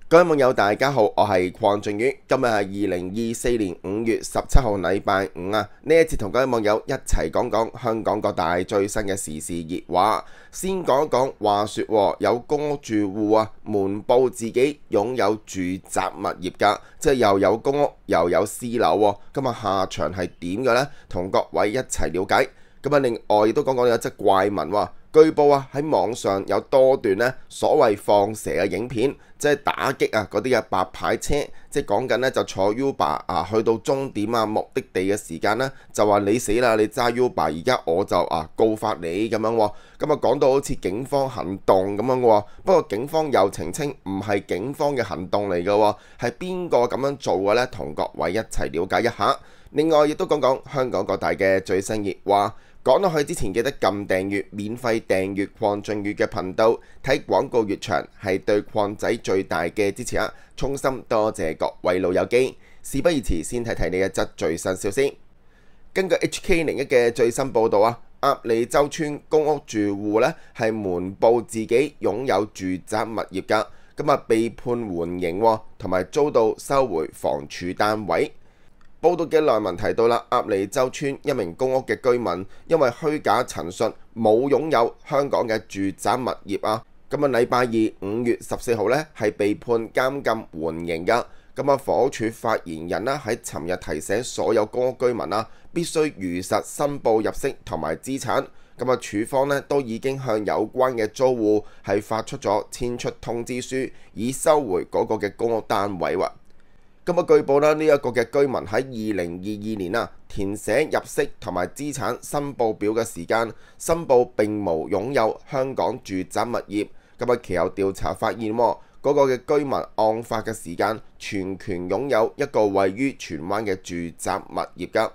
各位網友大家好，我係鄺俊宇，今日係2024年5月17號禮拜五啊！呢一節同各位網友一齊講講香港各大最新嘅時事熱話。先講一講，話說有公屋住戶啊，瞞報自己擁有住宅物業㗎，即係又有公屋又有私樓喎。今日下場係點嘅呢？同各位一齊了解。咁啊，另外亦都講講有一則怪聞喎。據報啊，喺網上有多段呢所謂放蛇嘅影片，即係打擊啊嗰啲嘅白牌車，即係講緊呢就坐 Uber 啊去到終點啊目的地嘅時間呢，就話你死啦，你揸 Uber，而家我就告發你咁樣喎。咁啊講到好似警方行動咁樣喎，不過警方又澄清唔係警方嘅行動嚟嘅喎，係邊個咁樣做嘅呢？同各位一齊了解一下。另外亦都講講香港各大嘅最新熱話。講落去之前記得撳訂閱，免費訂閱鄺俊宇嘅頻道，睇廣告越長係對鄺仔最大嘅支持啊！衷心多謝各位老友記。事不宜遲，先睇睇呢一則最新消息。根據 HK01嘅最新報導啊，鴨脷洲村公屋住戶呢係瞞報自己擁有住宅物業㗎，咁啊被判緩刑同埋遭到收回房署單位。報道嘅內文提到啦，鴨脷洲村一名公屋嘅居民因為虛假陳述冇擁有香港嘅住宅物業啊，咁啊禮拜二5月14號呢係被判監禁緩刑㗎。咁啊房屋署發言人啦喺尋日提醒所有公屋居民啊，必須如實申報入息同埋資產。咁啊署方呢都已經向有關嘅租戶係發出咗遷出通知書，以收回嗰個嘅公屋單位喎。咁啊，據報啦，呢一個嘅居民喺2022年啊填寫入息同埋資產申報表嘅時間，申報並無擁有香港住宅物業。咁啊，其後調查發現嗰個嘅居民案發嘅時間全權擁有一個位於荃灣嘅住宅物業㗎。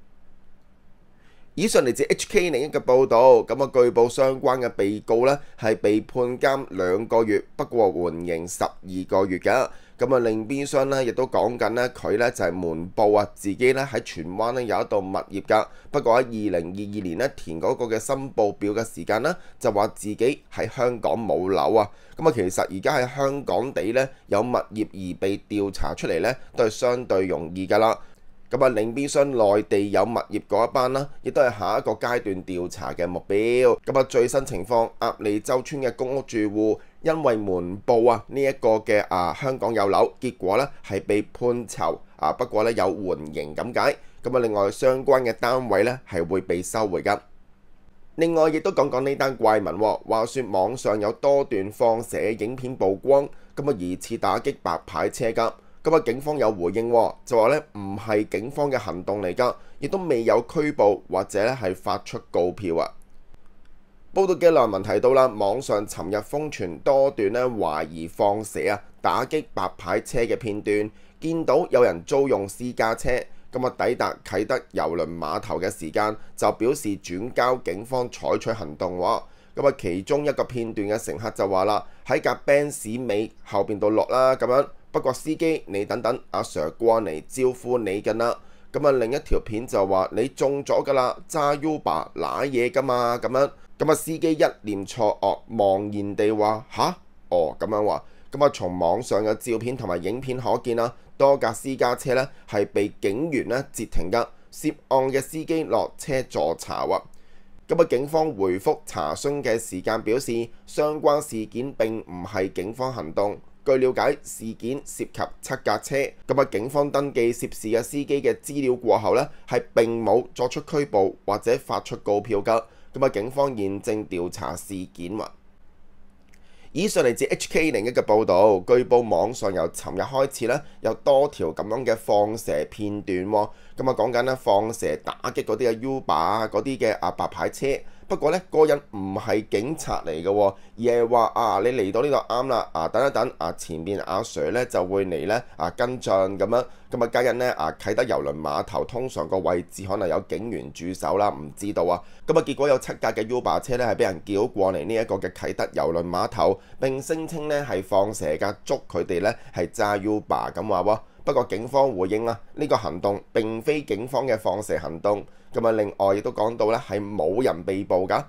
以上嚟自 HK01嘅報導。咁啊，據報相關嘅被告呢係被判監2個月，不過緩刑12個月㗎。咁啊，另邊廂呢亦都講緊呢，佢呢就係瞞報啊，自己呢喺荃灣呢有一棟物業㗎。不過喺2022年呢填嗰個嘅申報表嘅時間呢，就話自己喺香港冇樓啊。咁啊，其實而家喺香港地呢有物業而被調查出嚟呢，都係相對容易㗎啦。咁啊，另邊廂內地有物業嗰一班啦，亦都係下一個階段調查嘅目標。咁啊，最新情況，鴨脷洲村嘅公屋住戶因為瞞報呢一個嘅香港有樓，結果呢係被判囚不過呢有緩刑咁解。咁啊，另外相關嘅單位呢係會被收回㗎。另外亦都講講呢單怪聞喎，話說網上有多段放蛇影片曝光，咁啊疑似打擊白牌車㗎。咁啊，警方有回應就話呢唔係警方嘅行動嚟㗎，亦都未有拘捕或者呢係發出告票啊。報道嘅內文提到啦，網上尋日瘋傳多段呢懷疑放蛇打擊白牌車嘅片段，見到有人租用私家車，咁啊抵達啟德郵輪碼頭嘅時間就表示轉交警方採取行動喎。咁啊，其中一個片段嘅乘客就話啦，喺架 Benz 尾後邊度落啦咁樣。不過司機你等等，阿 Sir 過嚟招呼你㗎啦。咁啊，另一條片就話你中咗㗎啦，揸 Uber 揦嘢㗎嘛咁樣。咁啊，司機一臉錯愕，茫然地話吓？哦咁樣話。咁啊，從網上嘅照片同埋影片可見啦，多架私家車呢係被警員呢截停㗎，涉案嘅司機落車助查喎。咁啊，警方回覆查詢嘅時間表示，相關事件並唔係警方行動。據了解，事件涉及7架車，咁啊，警方登記涉事嘅司機嘅資料過後呢，係並冇作出拘捕或者發出告票㗎。咁啊，警方現正調查事件喎。以上嚟自 HK01嘅報導，據報網上由尋日開始呢，有多條咁樣嘅放蛇片段喎。咁啊，講緊呢放蛇打擊嗰啲嘅 Uber 嗰啲嘅白牌車。不過呢，個人唔係警察嚟嘅，而係話你嚟到呢度啱啦，等一等，前面阿 Sir 呢就會嚟呢跟進咁樣。咁啊，家人呢啟德郵輪碼頭通常個位置可能有警員駐守啦，唔知道啊。咁啊，結果有7架嘅 Uber 車呢係俾人叫過嚟呢一個嘅啟德郵輪碼頭，並聲稱呢係放蛇㗎，捉佢哋呢係揸 Uber 咁話喎。不過警方回應啦，呢個行動並非警方嘅放蛇行動。咁啊，另外亦都講到咧係冇人被捕㗎。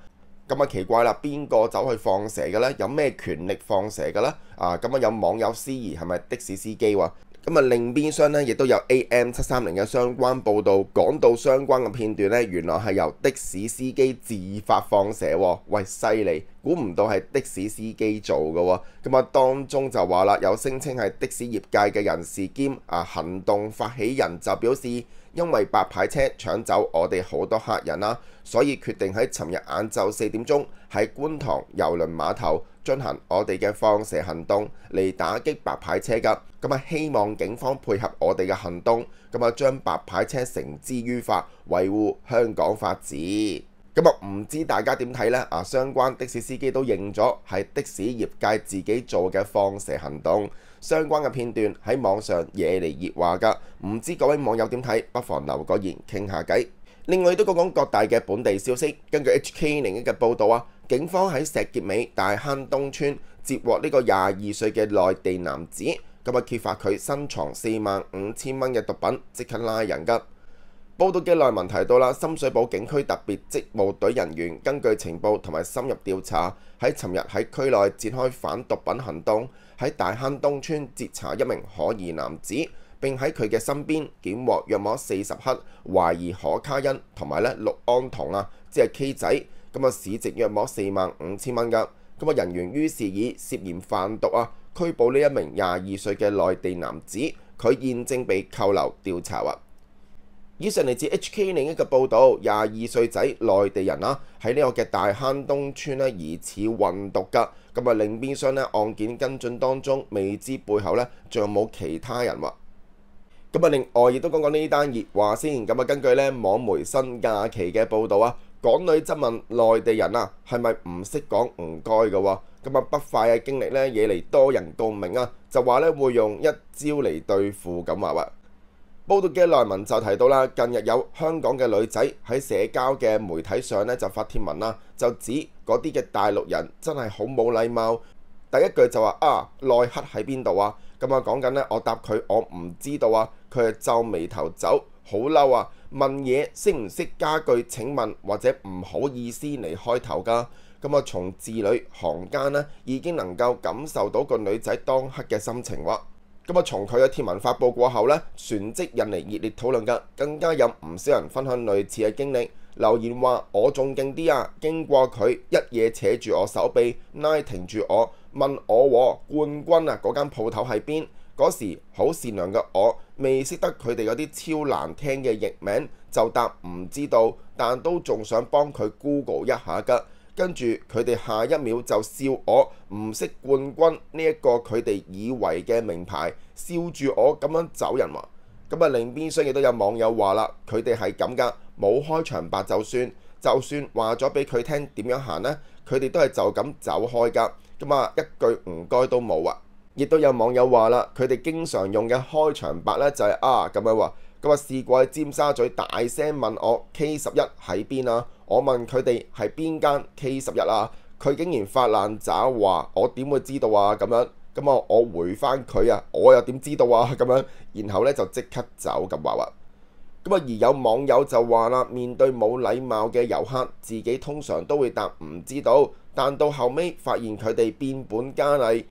咁啊奇怪啦，邊個走去放蛇嘅呢？有咩權力放蛇嘅呢？咁啊有網友思疑係咪的士司機喎？咁啊另邊廂呢，亦都有 AM730嘅相關報導，講到相關嘅片段呢，原來係由的士司機自發放蛇喎。喂，犀利！估唔到係的士司機做嘅喎。咁啊當中就話啦，有聲稱係的士業界嘅人士兼行動發起人就表示，因為白牌車搶走我哋好多客人啦，所以決定喺尋日晏晝4點鐘喺觀塘郵輪碼頭進行我哋嘅放蛇行動嚟打擊白牌車㗎。咁啊希望警方配合我哋嘅行動，咁啊將白牌車繩之於法，維護香港法治。咁啊唔知大家點睇呢？相關的士司機都認咗係的士業界自己做嘅放蛇行動，相關嘅片段喺網上惹嚟熱話㗎。唔知各位網友點睇？不妨留個言傾下偈。另外都講講各大嘅本地消息。根據 HK01嘅報導警方喺石硤尾大坑東村截獲呢個22歲嘅內地男子，咁啊揭發佢身藏45,000蚊嘅毒品，即刻拉人㗎。報道嘅內文提到啦，深水埗警區特別職務隊人員根據情報同埋深入調查，喺尋日喺區內展開反毒品行動，喺大坑東村截查一名可疑男子，並喺佢嘅身邊檢獲約莫40克懷疑可卡因同埋氯胺酮即係 K 仔，咁啊市值約莫45,000蚊㗎。咁啊人員於是以涉嫌販毒拘捕呢一名22歲嘅內地男子，佢現正被扣留調查。以上嚟自 HK01嘅報導，22歲仔內地人喺呢個嘅大坑東村疑似運毒㗎。咁啊另邊廂案件跟進當中，未知背後仲有冇其他人喎？咁啊另外亦都講講呢單熱話先。咁啊根據網媒新假期嘅報導港女質問內地人係咪唔識講唔該嘅喎？咁啊不快嘅經歷惹嚟多人共鳴就話會用一招嚟對付咁話。報道嘅內文就提到啦，近日有香港嘅女仔喺社交嘅媒體上就發帖文就指嗰啲嘅大陸人真係好冇禮貌。第一句就話內克喺邊度啊？咁講緊我答佢我唔知道佢係皺眉頭走，好嬲問嘢識唔識加句請問或者唔好意思嚟開頭㗎。咁從字裏行間已經能夠感受到個女仔當刻嘅心情喎。咁從佢嘅貼文發布過後旋即引嚟熱烈討論㗎，更加有唔少人分享類似嘅經歷，留言話我仲勁啲經過佢一嘢扯住我手臂，拉停住我，問我冠軍嗰間鋪頭喺邊？嗰時好善良嘅我，未識得佢哋嗰啲超難聽嘅譯名，就答唔知道，但都仲想幫佢 Google 一下㗎。跟住佢哋下一秒就笑我唔識冠軍呢一個佢哋以為嘅名牌，笑住我咁樣走人喎。咁另邊廂亦都有網友話啦，佢哋係咁㗎，冇開場白就算話咗俾佢聽點樣行呢，佢哋都係就咁走開㗎。咁一句唔該都冇亦都有網友話啦，佢哋經常用嘅開場白就係咁樣話。試過喺尖沙咀大聲問我 K11喺邊我問佢哋係邊間 K11佢竟然發爛渣話我點會知道咁樣。我回翻佢我又點知道咁樣，然後就即刻走咁話。而有網友就話啦，面對冇禮貌嘅遊客，自己通常都會答唔知道，但到後尾發現佢哋變本加厲。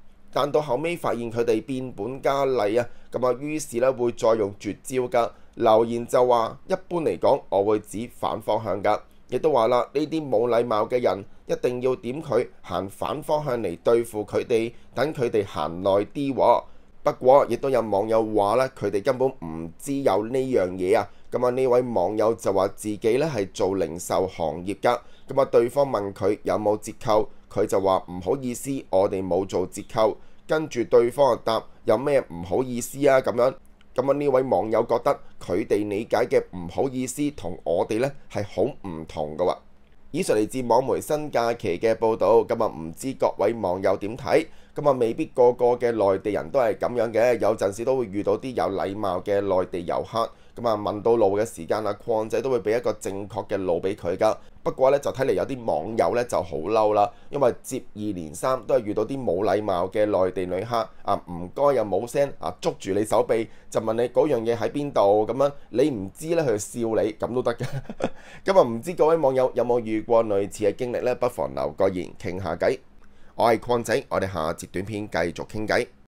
於是會再用絕招㗎。留言就話一般嚟講，我會指反方向㗎。亦都話啦，呢啲冇禮貌嘅人一定要點佢行反方向嚟對付佢哋，等佢哋行耐啲。不過亦都有網友話咧，佢哋根本唔知有呢樣嘢呢位網友就話自己係做零售行業㗎。對方問佢有冇折扣，佢就話唔好意思，我哋冇做折扣。跟住對方就答有咩唔好意思咁樣。呢位網友覺得佢哋理解嘅唔好意思同我哋係好唔同㗎。以上嚟自網媒新假期嘅報導。唔知各位網友點睇？ 咁啊未必個個嘅內地人都係咁樣嘅，有陣時都會遇到啲有禮貌嘅內地遊客。咁啊問到路嘅時間啊，礦仔都會俾一個正確嘅路俾佢㗎。不過咧就睇嚟有啲網友咧就好嬲啦，因為接二連三都係遇到啲冇禮貌嘅內地旅客啊，唔該又冇聲啊，捉住你手臂就問你嗰樣嘢喺邊度咁樣，你唔知咧佢笑你咁都得嘅。咁啊唔知各位網友有冇遇過類似嘅經歷呢？不妨留個言傾下偈。我係礦仔，我哋下節短片繼續傾偈。